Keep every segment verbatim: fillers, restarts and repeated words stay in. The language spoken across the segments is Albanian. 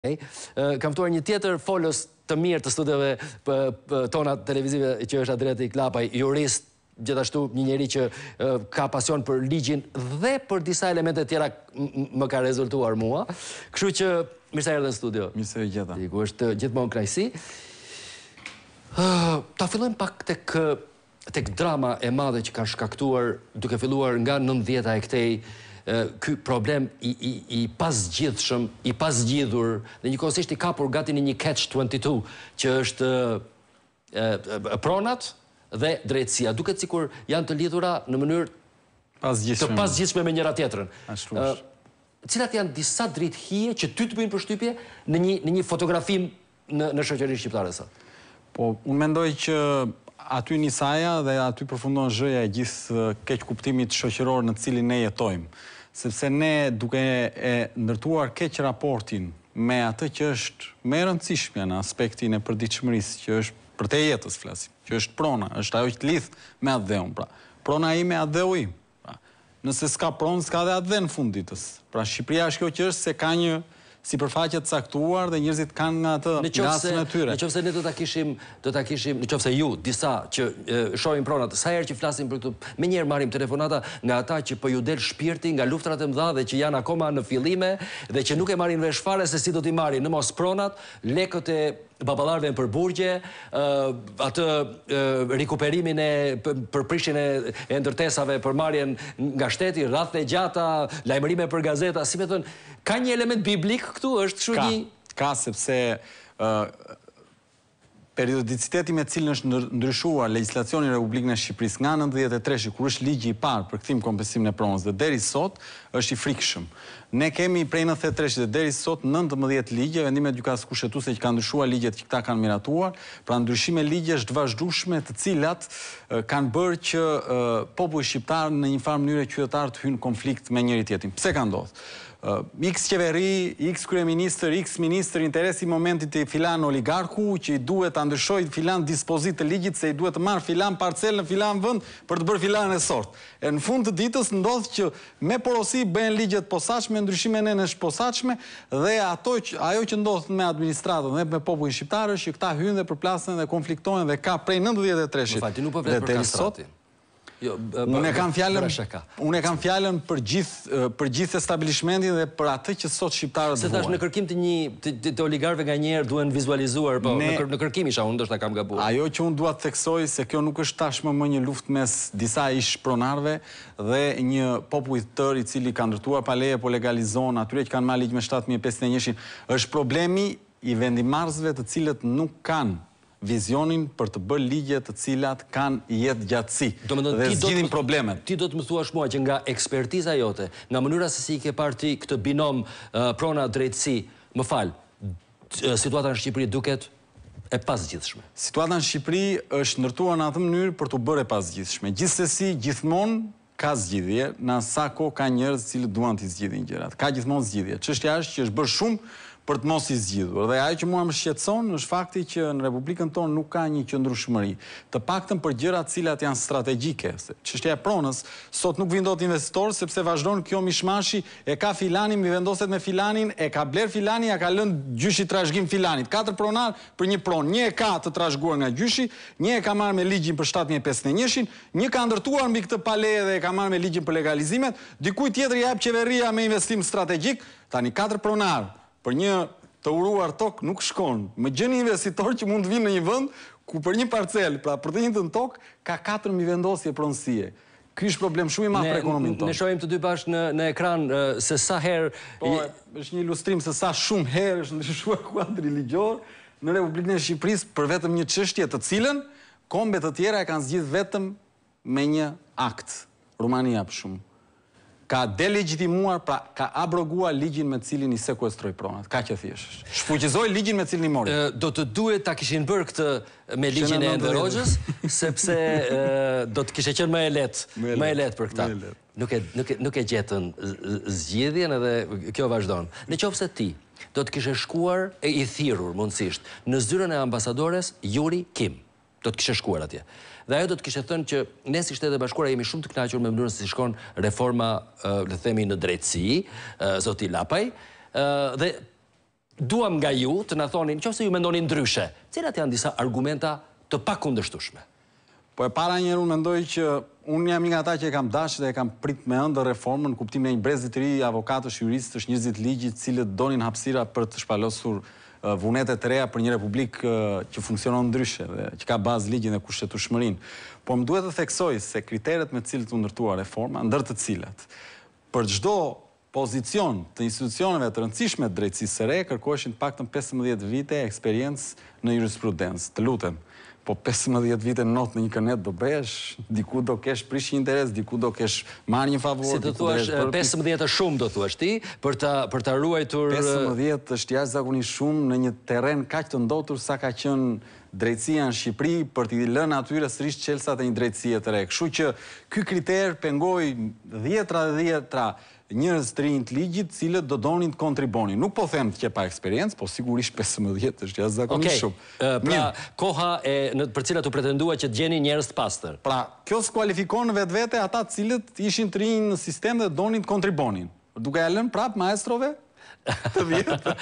Kam ftuar një tjetër folës të mirë të studiove tona televizive që është Adriati Klapaj, jurist, gjithashtu një njeri që ka pasion për ligjin dhe për disa elemente tjera më ka rezultuar mua. Kështu që mirë se erdhe në studio. Mirë se gjeta. Diku është gjithmonë kënaqësi. Ta fillojmë pak tek tek drama e madhe që ka shkaktuar duke filluar nga nëntëdhjeta e këtej ky problem i, i, i pasgjidhshëm, i pasgjidhur dhe njëkohësisht i kapur gati në një catch twenty-two që është e, e, pronat dhe drejtësia. Duket sikur janë të lidhura në mënyrë të pasgjidhshme me njëra tjetrën. Ashtu është. Cilat janë disa drejthije që ty të bëjnë përshtypje në një në një fotografim në në shoqërinë shqiptare sot? Po, unë mendoj që aty nisaja dhe aty përfundon zhëja e gjithë keq kuptimit shoqëror në cilin ne jetojmë. Sepse ne duke e ndërtuar keq raportin me atë që është më e rëndësishme në aspektin e përditshmërisë, që është për te jetës flasim, që është prona, është ajo që lidh me atë dheun. Pra, prona ime atë dheu im. Pra, nëse s'ka pronë, s'ka dhe atë dhe në fund ditës. Pra, Shqipëria është kjo që është se ka një sipërfaqe të caktuar dhe njerëzit kanë nga atë rastin e tyre. Nëse ne do ta kishim, do ta kishim, nëse ju disa që e, shohin pronat, sa herë që flasim për këtë, menjëherë marrim telefonata nga ata që po ju del shpirti nga luftrat e mëdha dhe që janë akoma në fillime dhe që nuk e marrin vesh fare se si do t'i marrin, në mos pronat, lekët e baballarëve në përburgje, atë rikuperimin e përprishjen e ndërtesave për marrjen nga shteti, rradhë e gjata, lajmërime për gazeta, si me thënë, ka një element biblik këtu, është kështu një... Ka, sepse periodiciteti me cilën është ndryshuar legjislacioni i Republikës së Shqipërisë nga nëntëdhjetë e tre, kur është ligji i parë për kthim kompensimin e pronës dhe deri sot është i frikshëm. Ne kemi prej nëntëdhjetë e tre dhe deri sot nëntëmbëdhjetë ligje, vendime gjykatës kushtetuese që kanë ndryshuar ligjet që këta kanë miratuar, pra ndryshime ligjesh të vazhdueshme të cilat kanë bërë që populli shqiptar në një farë mënyrë qytetar të hynë konflikt me njëri tjetrin. Pse ka ndodhur? X qeveri, X kryeministër, X ministër, interesi momentit e filan oligarku që i duhet të ndryshoj filan dispozit të ligjit se i duhet të marrë filan parcel në filan vënd për të bërë filan e sort. E në fund të ditës ndodhë që me porosi bëhen ligjet posaçme, ndryshime në në shposaçme dhe ato, ajo që ndodhë me administratën dhe me popullin shqiptar është që këta hynë dhe përplasen dhe konfliktojnë dhe ka prej nëntëdhjetë e tre-shit. Më fal, ti nuk po flet për kastratin. Jo, unë e kam fjalën, unë e kam fjalën për gjithë për gjithë establishmentin dhe për atë që sot shqiptarët vuajnë. Se tash në kërkim të një të, të oligarëve nganjëherë duhen vizualizuar, po ne, në, në kërkim isha unë ndoshta kam gabuar. Ajo që unë dua të theksoj se kjo nuk është tashmë më një luftë mes disa ish pronarëve dhe një populli të tërë i cili ka ndërtuar pa leje, po legalizon atyre që kanë marrë ligj me shtatë mijë e pesëqind e një, është problemi i vendimarrësve të cilët nuk kanë vizionin për të bërë ligje të cilat kanë jetë gjatësi dhe zgjidhin problemet. Ti do të më thuash mua që nga ekspertiza jote, nga mënyra se si i ke parë ti këtë binom uh, prona drejtësi, më fal, situata në Shqipëri duket e pasgjidhshme. Situata në Shqipëri është ndërtuar në atë mënyrë për të bërë e pasgjidhshme. Gjithsesi, gjithmonë ka zgjidhje, në sa kohë ka njerëz që duan të zgjidhin gjërat. Ka gjithmonë zgjidhje. Çështja është që është bërë shumë për të mos i zgjidhur. Dhe ajo që mua më shqetëson është fakti që në Republikën tonë nuk ka një qëndrueshmëri. Të paktën për gjëra të cilat janë strategjike. Çështja e pronës sot nuk vin dot investitor sepse vazhdon kjo mishmashi, e ka filani, mi vendoset me filanin, e ka bler filani, ja ka lënë gjyshi trashëgim filanit. Katër pronar për një pronë. Një e ka të trashëguar nga gjyshi, një e ka marrë me ligjin për shtatë mijë e pesëqind e një, një ka ndërtuar mbi këtë paleje dhe e ka marrë me ligjin për legalizimet, dikujt tjetër i jep qeveria me investim strategjik, tani katër pronar për një të uruar tokë nuk shkon. Më gjeni investitor që mund të vinë në një vend ku për një parcel, pra për të njëjtën tokë, ka katër mijë vendosje pronësie. Ky është problem shumë i madh për ekonominë tonë. Ne shohim të dy bashkë në në ekran se sa herë po është një ilustrim se sa shumë herë është ndryshuar kuadri ligjor në Republikën e Shqipërisë për vetëm një çështje të cilën kombe të tjera e kanë zgjidhur vetëm me një akt. Rumania për shkak ka delegjitimuar, pra ka abroguar ligjin me cilin i sekuestroi pronat. Ka që thjesht. Shfuqizoi ligjin me cilin i mori. Do të duhet ta kishin bërë këtë me ligjin e Ende Rogjës, sepse do të kishte qenë më e lehtë, më e lehtë për këta. Nuk e nuk e nuk e gjetën zgjedhjen edhe kjo vazhdon. Nëse ti do të kishe shkuar e i thirrur mundësisht në zyrën e ambasadores Yuri Kim, do të kishe shkuar atje. Dhe ajo do të kishte thënë që ne si Shtetet e Bashkuara jemi shumë të kënaqur me mënyrën se si shkon reforma, le të themi, në drejtësi, zoti Lapaj, dhe duam nga ju të na thonin, nëse ju mendoni ndryshe, cilat janë disa argumenta të pakundërshtueshme? Po e para njerë unë mendoj që unë jam nga ata që e kam dashur dhe e kam prit me ëndër reformën, kuptimin e një brezit të ri, avokatësh, juristësh, njerëzit ligjit, cilët donin hapësira për të shpalosur vunetet të reja për një republikë që funksionon ndryshe dhe që ka bazë ligjin dhe kushtetueshmërinë. Po më duhet të theksoj se kriteret me të cilët u ndërtua reforma, ndër të cilat, për çdo pozicion të institucioneve të rëndësishme të drejtësisë së re, kërkoheshin paktën pesëmbëdhjetë vite eksperiencë në jurisprudencë. Të lutem. Po pesëmbëdhjetë vite not në një kënet do bëhesh, diku do kesh prish një interes, diku do kesh marrë një favor. Si të thuash, pesëmbëdhjetë është shumë, do thuash ti, për ta për ta ruajtur pesëmbëdhjetë është jashtëzakonisht shumë në një terren kaq të ndotur sa ka qenë drejtësia në Shqipëri për t'i lënë atyre sërish çelësat e një drejtësie të re. Kështu që ky kriter pengoi dhjetra dhe dhjetra njerëz të rinj të ligjit, cilët do donin të kontribonin. Nuk po them të pa eksperiencë, po sigurisht pesëmbëdhjetë është jashtëzakonisht shumë. Pra, koha e në për cilat u pretendua që të gjeni njerëz të pastër. Pra, kjo skualifikon vetvete ata të cilët ishin të rinj në sistem dhe donin të kontribonin. Duke ja lënë prap maestrove të vjetë.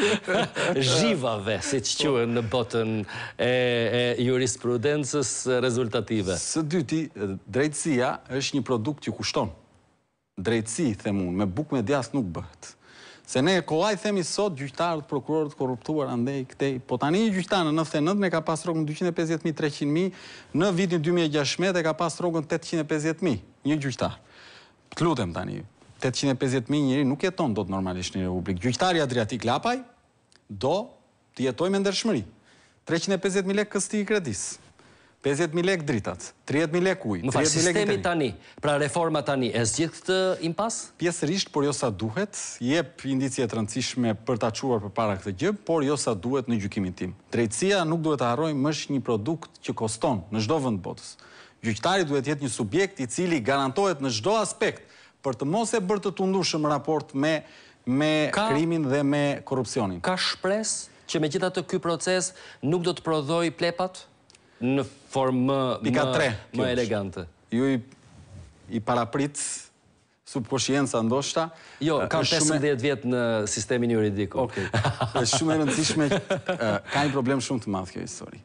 Zhivave, si që quhen në botën e jurisprudencës rezultative. Së dyti, drejtësia është një produkt që kushton. Drejtësi, them unë, me bukë me djath nuk bëhet. Se ne kollaj themi sot gjyqtarët, prokurorët korruptuar andej këtej, po tani një gjyqtar në nëntëdhjetë e nëntë ne ka pas rrogën dyqind e pesëdhjetë mijë treqind mijë, në vitin dy mijë e gjashtëdhjetë e ka pas rrogën tetëqind e pesëdhjetë mijë, një gjyqtar. Të lutem tani, tetëqind e pesëdhjetë mijë njeri nuk jeton dot normalisht në Republikë. Gjyqtari Adriatik Lapaj do të jetojë me ndershmëri. treqind e pesëdhjetë mijë lekë kësti i kredis. pesëdhjetë mijë lekë dritat, tridhjetë mijë lekë ujë. Më fal, sistemi tani, pra reforma tani, e zgjidh këtë impas? Pjesërisht, por jo sa duhet, jep indicie të rëndësishme për ta çuar përpara këtë gjë, por jo sa duhet në gjykimin tim. Drejtësia nuk duhet të harrojmë është një produkt që koston në çdo vend botës. Gjyqtari duhet jetë një subjekt i cili garantohet në çdo aspekt për të mos e bërë të tundueshëm raport me me krimin dhe me korrupsionin. Ka shpresë që megjithatë ky proces nuk do të prodhoj plepat në formë më, më elegante? Ju i, i paraprit subkonscienca ndoshta. Jo, kam pesëmbëdhjetë vjet në sistemin juridik. Okej. Është shumë e rëndësishme, ka një problem shumë të madh kjo histori.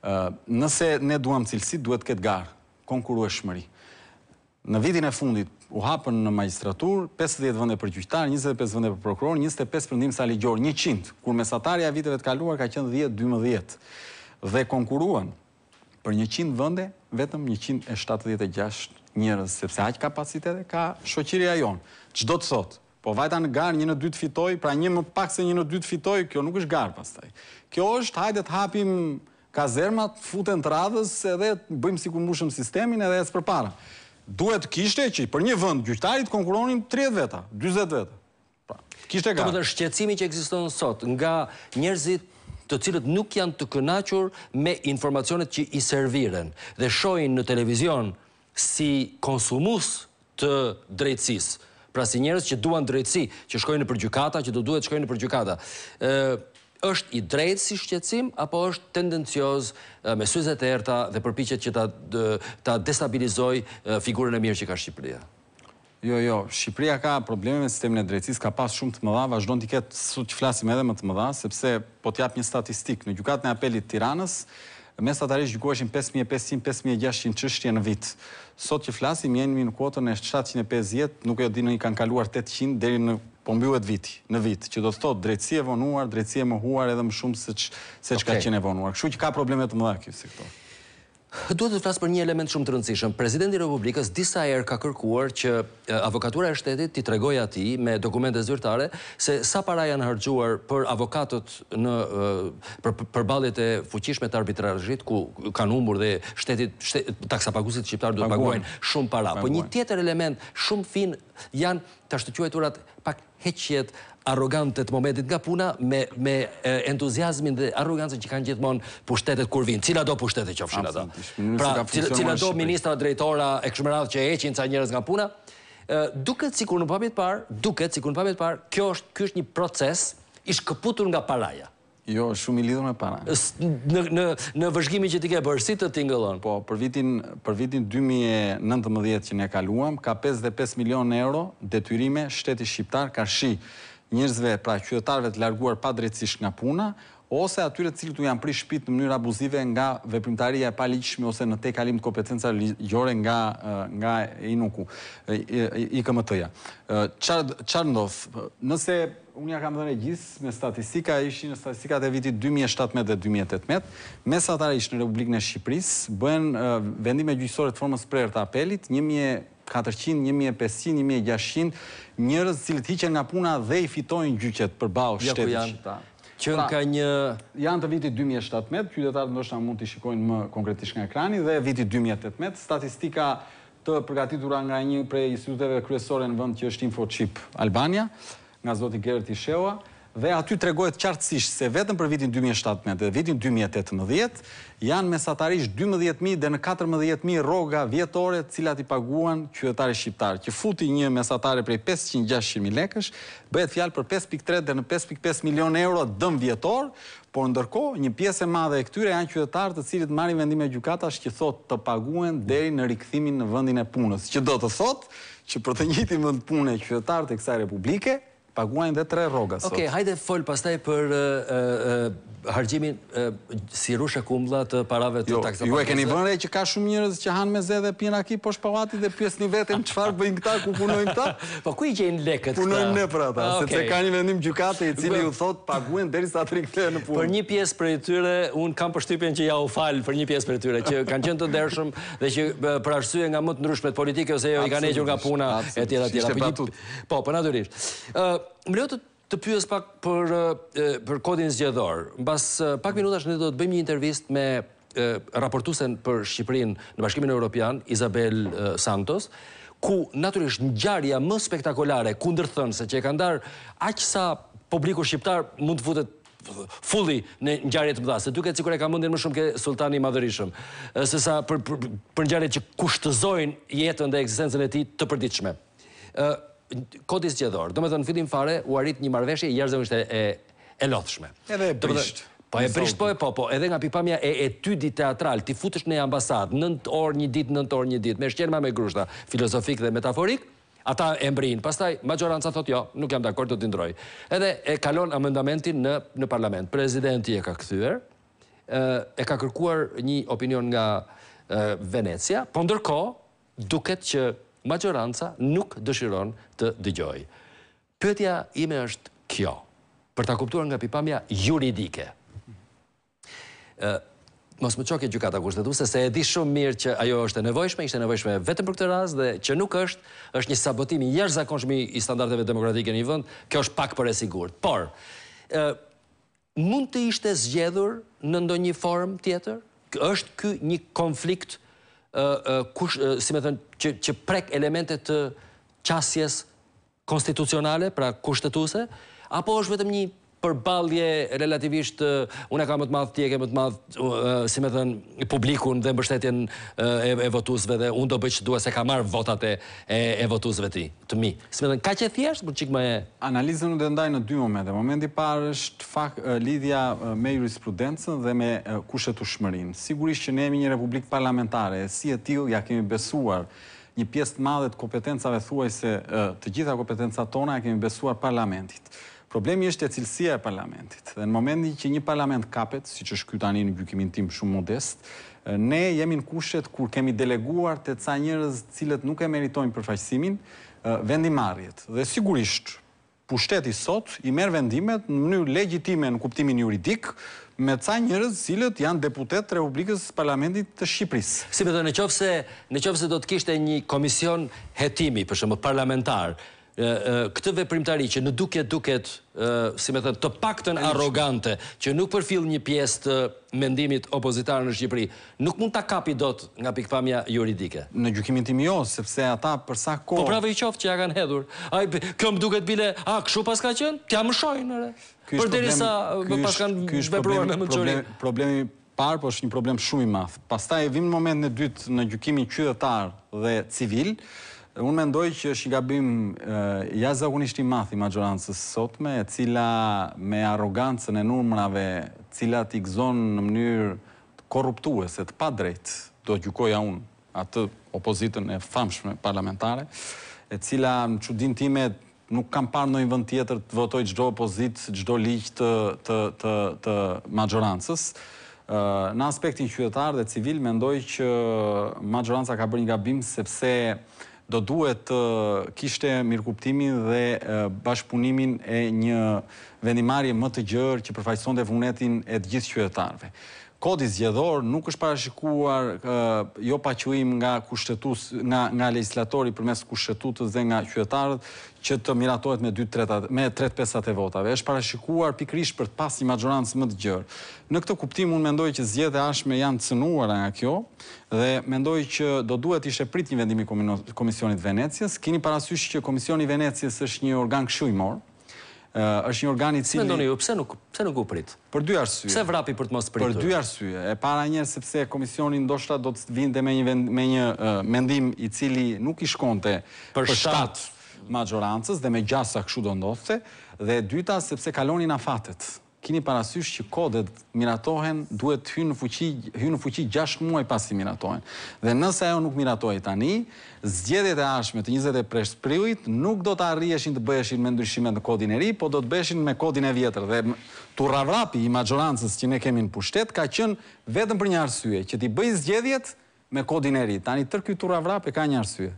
Nëse ne duam cilësi, duhet të ketë garë, konkurrueshmëri. Në vitin e fundit u hapën në magjistraturë pesëdhjetë vende për gjyqtar, njëzet e pesë vende për prokuror, njëzet e pesë për ndihmës ligjor, njëqind, kur mesatarja e viteve të kaluar ka qenë dhjetë dymbëdhjetë. Dhe konkuruan për njëqind vende, vetëm njëqind e shtatëdhjetë e gjashtë njerëz, sepse aq kapacitete ka shoqëria jonë. Çdo të thotë, po vajta në garë një në dy të fitoj, pra një më pak se një në dy të fitoj, kjo nuk është garë pastaj. Kjo është, hajde të hapim kazermat, futen të radhës, edhe bëjmë sikur mbushëm sistemin edhe ecë përpara. Duhet kishte që për një vend gjyqtarit konkuronin tridhjetë veta, dyzet veta. Pra, kishte garë. Domethënë shqetësimi që ekziston sot nga njerëzit të cilët nuk janë të kënaqur me informacionet që i serviren dhe shohin në televizion si konsumus të drejtësisë. Pra si njerëz që duan drejtësi, që shkojnë në përgjykata, që do duhet shkojnë në përgjykata. Është i drejtë si shqetësim, apo është tendencioz me syze të errta dhe përpiqet që ta, ta destabilizoj figurën e mirë që ka Shqipëria? Jo, jo, Shqipëria ka probleme me sistemin e drejtësisë, ka pas shumë të mëdha, vazhdon t'i ketë sot që flasim edhe më të mëdha, sepse po t'jap një statistik. Në gjykatën e apelit Tiranës, mesatarisht gjykoheshin pesë mijë e pesëqind pesë mijë e gjashtëqind çështje në vit. Sot që flasim jemi në kuotën e shtatëqind e pesëdhjetë, nuk e di në i kanë kaluar tetëqind deri në po mbyllet viti, në vit, që do të thotë drejtësi e vonuar, drejtësi e mohuar edhe më shumë se se çka qenë e vonuar. Kështu që ka probleme të mëdha ky sektor. Duhet të flas për një element shumë të rëndësishëm. Presidenti i Republikës disa herë ka kërkuar që avokatura e shtetit t'i tregojë atij me dokumente zyrtare se sa para janë harxuar për avokatët në për përballjet e fuqishme të arbitrazhit ku kanë humbur dhe shteti shtet, taksapaguesit shqiptar duhet paguajnë shumë para. Po një tjetër element shumë fin janë të shtuquajturat pak heqjet arrogante të momentit nga puna me, me entuziazmin dhe arrogancën që kanë gjithmonë pushtetet kur vinë. Cila do pushtetet qofshin ata? Pra, cila, cila do ministra, drejtora e kështu me radhë që heqin ca njerëz nga puna? Duket sikur në pamjet parë, duket sikur në pamjet parë, kjo është ky është një proces i shkëputur nga paraja. Jo, shumë i lidhur me para. Në në në vëzhgimin që ti ke bërë, si të tingëllon? Po, për vitin për vitin dy mijë e nëntëmbëdhjetë që ne kaluam, ka pesëdhjetë e pesë milionë euro detyrime shteti shqiptar ka shi njerëzve, pra qytetarëve të larguar pa drejtësisht nga puna, ose atyre të cilët u janë prish shtëpitë në mënyrë abuzive nga veprimtaria e paligjshme ose në tejkalim të kompetencave ligjore nga nga inuku, I K M T-ja. Çfarë ndodh? Nëse unë ja kam dhënë gjithë me statistika, ishin statistikat e vitit dy mijë e shtatëmbëdhjetë dhe dy mijë e tetëmbëdhjetë, mesatarisht në Republikën e Shqipërisë bëhen vendime gjyqësore të formës prerë të apelit, një mijë e katërqind, një mijë e pesëqind, një mijë e gjashtëqind njerëz cilët hiqen nga puna dhe i fitojnë gjyqet përballë shtetit shqiptar. Që ka një... Janë të vitit dy mijë e shtatëmbëdhjetë, qytetarët ndoshta mund t'i shikojnë më konkretisht nga ekrani, dhe vitit dy mijë e tetëmbëdhjetë, statistika të përgatitura nga një prej instituteve kryesore në vend që është InfoChip Albania, nga zoti Gerti Sheua, dhe aty tregohet qartësisht se vetëm për vitin dy mijë e shtatëmbëdhjetë dhe vitin dy mijë e tetëmbëdhjetë janë mesatarisht dymbëdhjetë mijë dhe në katërmbëdhjetë mijë rroga vjetore të cilat i paguan qytetarit shqiptar, që futi një mesatare prej pesëqind deri gjashtëqind mijë lekësh, bëhet fjalë për pesë pikë tre deri në pesë pikë pesë milion euro dëm vjetor, por ndërkohë një pjesë e madhe e këtyre janë qytetarë të cilët marrin vendime gjykatash që thotë të paguen deri në rikthimin në vendin e punës, që do të thotë që për të njëjtin vend pune qytetarët e kësaj republike paguajnë dhe tre rroga sot. Okej, hajde fol pastaj për harxhimin si rushe kumblla të parave të taksave. Ju e keni vënë re që ka shumë njerëz që hanë me zë dhe pinë raki poshtë pallatit dhe pyesni veten çfarë bëjnë këta, ku punojnë këta? Po ku i gjejnë lekët këta? Punojnë ne për ata, sepse ka një vendim gjykate i cili ju thot paguajnë derisa të rikthehen në punë. Për një pjesë prej tyre un kam përshtypjen që ja u fal për një pjesë prej tyre që kanë qenë të ndershëm dhe që për arsye nga më të ndryshmet politike ose jo i kanë hequr nga puna etj etj. Po, po natyrisht. Më lejo të të pyes pak për për kodin zgjedhor. Mbas pak minutash ne do të bëjmë një intervistë me raportuesen për Shqipërinë në Bashkimin Evropian, Isabel Santos, ku natyrisht ngjarja më spektakolare kundërthënëse që e ka ndar aq sa publiku shqiptar mund të futet fulli në ngjarje të mëdha, se duket sikur e ka mendjen më shumë ke Sultani i Madhërisëm, sesa për për, për ngjarjet që kushtëzojnë jetën dhe ekzistencën e tij të përditshme. Kodi zgjedhor, do me thënë në fillim fare u arrit një marrëveshje jashtëzakonisht e e lodhshme. Edhe e prisht. Po e prisht, po e po, po, edhe nga pikpamja e etudi teatral, ti futesh në ambasadë, nëntë orë një ditë, nëntë orë një ditë, me shqenma me grushta, filozofik dhe metaforik, ata e mbrin, pastaj majoranca thot jo, nuk jam dakord, do t'i ndroj. Edhe e kalon amendamentin në në parlament. Presidenti e ka kthyer, e ka kërkuar një opinion nga Venecia, po ndërkohë duket që majoranca nuk dëshiron të dëgjoj. Pyetja ime është kjo, për ta kuptuar nga pikpamja juridike. Mos më çoke gjykata kushtetuese, se e di shumë mirë që ajo është e nevojshme, ishte nevojshme vetëm për këtë rast dhe që nuk është, është një sabotim i jashtëzakonshëm i standardeve demokratike në një vend, kjo është pak për e sigurt. Por, mund të ishte zgjedhur në ndonjë formë tjetër? Është ky një konflikt si me thënë, që, që prek elementet të qasjes konstitucionale, pra kushtetuese, apo është vetëm një përballje relativisht, unë e ka më të madh, ti e ke më të madh, si me thënë, publikun dhe mbështetjen e, e votuesve dhe unë do bëj që dua se ka marrë votat e, e votuesve ti, të mi. Si me thënë, ka që thjesht, për çik më e... Analizën u ndaj në dy momente. Momenti i parë është fakt lidhja me jurisprudencën dhe me kushtetueshmërinë. Sigurisht që ne jemi një republikë parlamentare, si e tillë ja kemi besuar një pjesë të madhe të kompetencave thuajse të gjitha kompetencat tona ja kemi besuar parlamentit. Problemi është e cilësia e parlamentit. Dhe në momentin që një parlament kapet, siç është ky tani në gjykimin tim shumë modest, ne jemi në kushtet kur kemi deleguar te ca njerëz të cilët nuk e meritojnë përfaqësimin, vendimarrjet. Dhe sigurisht, pushteti sot i merr vendimet në mënyrë legjitime në kuptimin juridik, me ca njerëz cilët janë deputet të Republikës Parlamentit të Shqipërisë. Si me thënë, nëse nëse do të kishte një komision hetimi, për shembull parlamentar, këtë veprimtari që në duket duket, si me thënë, të paktën arrogante, që nuk përfill një pjesë të mendimit opozitar në Shqipëri, nuk mund ta kapi dot nga pikpamja juridike. Në gjykimin tim jo, sepse ata për sa kohë... Po prave i qoftë që ja kanë hedhur. Ai, kjo më duket bile, a, kështu pas ka qenë? T'ja më shojnë, ere. Përderisa pas kanë vepruar me mençuri. Problemi parë, po është një problem shumë i madh. Pastaj vim në momentin e dytë në gjykimin qytetar dhe civil. Unë mendoj që është një gabim jashtëzakonisht i madh i majorancës sotme, e cila me arrogancën e numrave, cilat i gëzon në mënyrë korruptuese, të padrejtë, do gjykoja unë atë opozitën e famshme parlamentare, e cila në çudinë time nuk kam parë në një vend tjetër të votoj çdo opozitë, çdo ligj të, të, të, të majorancës. Në aspektin qytetar dhe civil, mendoj që majoranca ka bërë një gabim sepse do duhet të kishte mirëkuptimin dhe bashkëpunimin e një vendimarrje më të gjerë që përfaqësonte vullnetin e të gjithë qytetarëve. Kodi zgjedhor nuk është parashikuar jo pa quim nga kushtetues, nga nga legjislatori përmes kushtetutës dhe nga qytetarët që të miratohet me dy tretat me tre pesat e votave. Është parashikuar pikërisht për të pasur një majorancë më të gjerë. Në këtë kuptim unë mendoj që zgjedhjet e ardhshme janë të cënuara nga kjo dhe mendoj që do duhet ishte prit një vendim i Komisionit Venecias. Keni parasysh që Komisioni i Venecias është një organ këshillimor. Uh, është një organ i cili... Mendoni ju, pse nuk, pse nuk u prit? Për dy arsye. Pse vrapi për të mos pritur? Për dy arsye. E para njerë sepse komisioni ndoshta do të vinte me një, vend, me një uh, mendim i cili nuk i shkonte për shtatë majorancës dhe me gjasa kështu do ndodhte. Dhe e dyta sepse kalonin afatet. Kini parasysh që kodet miratohen duhet hynë në fuqi, hynë në fuqi gjashtë muaj pasi miratohen. Dhe nëse ajo nuk miratohet tani, zgjedhjet e ardhshme të njëzet e prill prillit nuk do të arriheshin të bëheshin me ndryshimet në kodin e ri, po do të bëheshin me kodin e vjetër. Dhe turravrapi i majorancës që ne kemi në pushtet ka qenë vetëm për një arsye, që t'i bëj zgjedhjet me kodin e ri. Tani tërë ky turravrap e ka një arsye.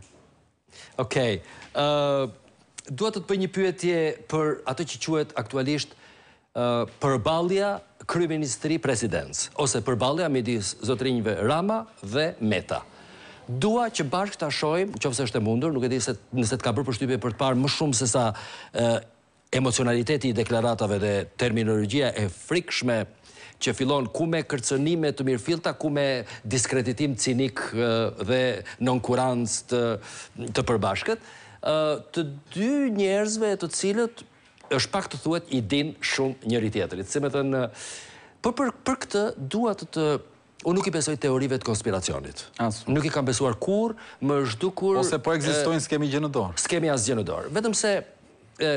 Okej. Uh, Dua të të bëj një pyetje për atë që quhet aktualisht Uh, përballja kryeministri-presidencë, ose përballja midis zotrinjve Rama dhe Meta. Dua që bashkë ta shohim, nëse është e mundur, nuk e di se nëse të ka bërë përshtypje për të parë më shumë se sa uh, emocionaliteti i deklaratave dhe terminologjia e frikshme që fillon ku me kërcënime të mirëfillta, ku me diskreditim cinik uh, dhe nonkurancë të, të përbashkët, uh, të dy njerëzve të cilët është pak të thuhet i din shumë njëri tjetrit. Si me thënë, për, për, për këtë dua të të... Unë nuk i besoj teorive të konspiracionit. Asu. Nuk i kam besuar kur, më është dukur... Ose po ekzistojnë skemi gjë në dorë. Skemi asgjë në dorë. Vetëm se e,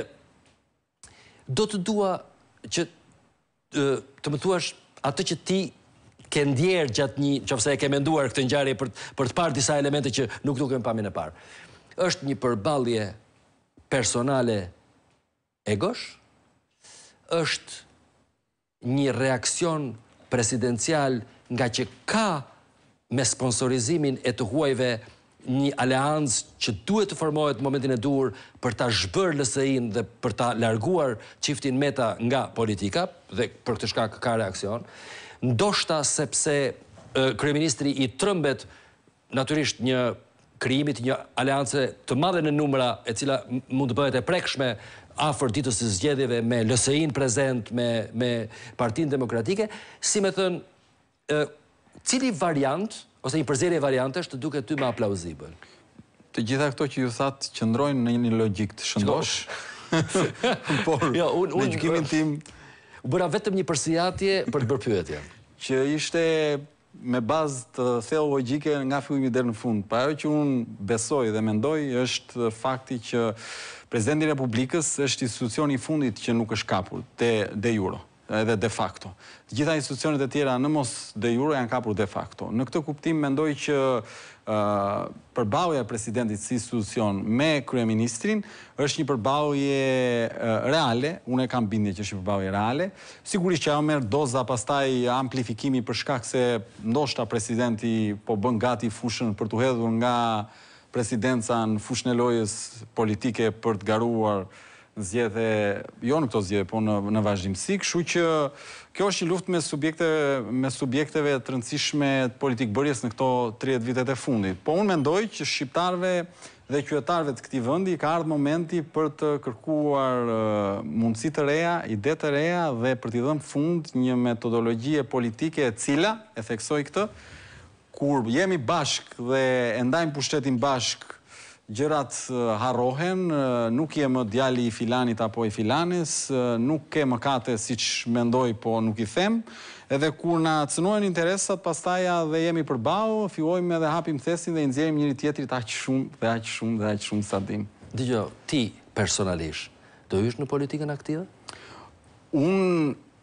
do të dua që e, të më thuash atë që ti ke ndjerë gjatë një, qofse e ke menduar këtë ngjarje për, për të parë disa elemente që nuk duken pamjen e parë. Është një përballje personale egosh, është një reakcion presidencial nga që ka me sponsorizimin e të huajve një aleancë që duhet të formohet në momentin e duhur për ta zhbërë L S I-n dhe për ta larguar çiftin Meta nga politika, dhe për këtë shkak ka reakcion. Ndoshta sepse e, kryeministri i trëmbet natyrisht një krijimit një aleance të madhe në numra, e cila mund të bëhet e prekshme afër ditës së zgjedhjeve me L S I-n prezent, me, me Partinë Demokratike, si me thënë, e, cili variant, ose një përzierje variantesh të duket ty më aplauzibël? Të gjitha këto që ju thatë qëndrojnë në një logjik të shëndosh, por jo, un, un, në gjykimin tim... U bëra vetëm një përsijatje për të bërë pyetje. Që ishte me bazë të thellë logjike nga fillimi deri në fund. Pa ajo që unë besoj dhe mendoj është fakti që Presidenti i Republikës është institucioni i fundit që nuk është kapur de, de jure, edhe de facto. Gjitha institucionet e tjera në mos de jure janë kapur de facto. Në këtë kuptim mendoj që uh, përballja e presidentit si institucion me kryeministrin është një përballje uh, reale, unë e kam bindje që është një përballje reale. Sigurisht që ajo merr doza pastaj amplifikimi për shkak se ndoshta presidenti po bën gati fushën për t'u hedhur nga presidenca në fushën e lojës politike për të garuar zgjedhje, jo në këto zgjedhje, po në, në vazhdimsi, kështu që kjo është një luftë me subjekte, me subjekteve të rëndësishme të politikbërjes në këto tridhjetë vitet e fundit. Po unë mendoj që shqiptarëve dhe qytetarëve të këtij vendi ka ardhur momenti për të kërkuar uh, mundësi të reja, ide të reja dhe për t'i dhënë fund një metodologjie politike e cila, e theksoj këtë, kur jemi bashk dhe e ndajmë pushtetin bashk, gjërat harrohen, nuk je më djali i filanit apo i filanes, nuk ke mëkate siç mendoj, po nuk i them, edhe kur na cënojnë interesat, pastaja dhe jemi përballë, fillojmë edhe hapim thesin dhe i nxjerrim njëri tjetrit aq shumë dhe aq shumë dhe aq shumë sa dim. Dgjoj, ti personalisht do hysh në politikën aktive? Unë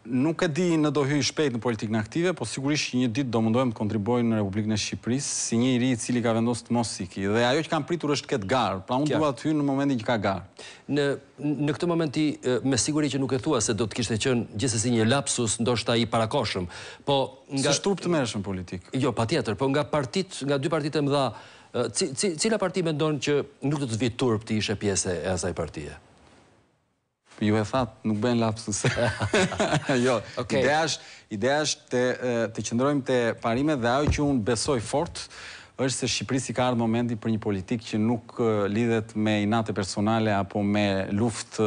Nuk e di në do hyj shpejt në politikën aktive, po sigurisht që një ditë do mundohem të kontribuoj në Republikën e Shqipërisë si një i ri i cili ka vendosur të mos iki. Dhe ajo që kam pritur është të ketë garë, pra unë dua të hyj në momentin që ka garë. Në në këtë moment ti me siguri që nuk e thua se do të kishte qenë gjithsesi një lapsus ndoshta i parakoshëm, po nga s'është turp të merresh në politikë. Jo, patjetër, po nga partitë, nga dy partitë e mëdha, cila parti mendon që nuk do të vit turp të ishe pjesë e asaj partie? Ju e thatë, nuk bëjnë lapsus. Jo, ideja është, ideja është të, të qëndrojmë të parimet dhe ajo që unë besoj fort, është se Shqipërisi ka ardhur momenti për një politikë që nuk lidhet me inate personale apo me luftë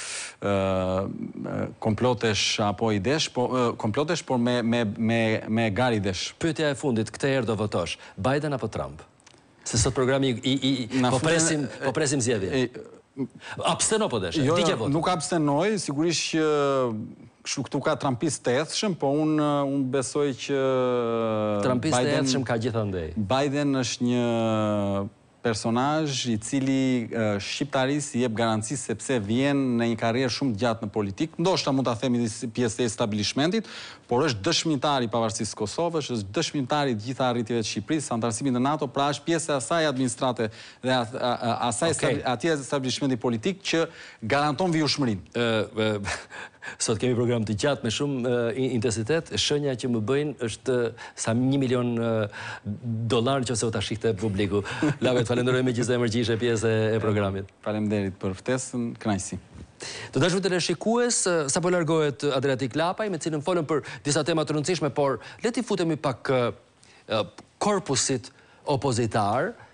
komplotesh apo idesh, po komplotesh, por me me me me gar idesh. Pyetja e fundit, këtë herë do votosh, Biden apo Trump? Se sot programi i i po presim, po presim zgjedhje. Absteno po desh, jo, di që jo, vot. Nuk abstenoj, sigurisht që kështu këtu ka Trumpist të ethshëm, po unë un besoj që Trumpist të ethshëm ka gjithandej. Biden është një personazh i cili uh, shqiptarisë i jep garanci sepse vjen në një karrierë shumë gjatë në politikë. Ndoshta mund ta themi pjesë e establishmentit, por është dëshmitar i pavarësisë së Kosovës, është dëshmitar i të gjitha arritjeve të Shqipërisë, antarësimit në NATO, pra është pjesë e asaj administrate dhe asaj okay. atij establishmenti politik që garanton vijshmërinë. Uh, Sot kemi program të gjatë me shumë uh, intensitet. Shenja që më bëjnë është uh, sa një milion uh, dolar që ose u ta shihte publiku. Lavet, falenderoj me gjithë zemër që ishe pjesë e programit. Faleminderit për ftesën, kënaqësi. Të dashur teleshikues, sa po largohet Adriatik Lapaj, me cilën folëm për disa tema të rëndësishme, por le t'i futemi pak uh, korpusit opozitar.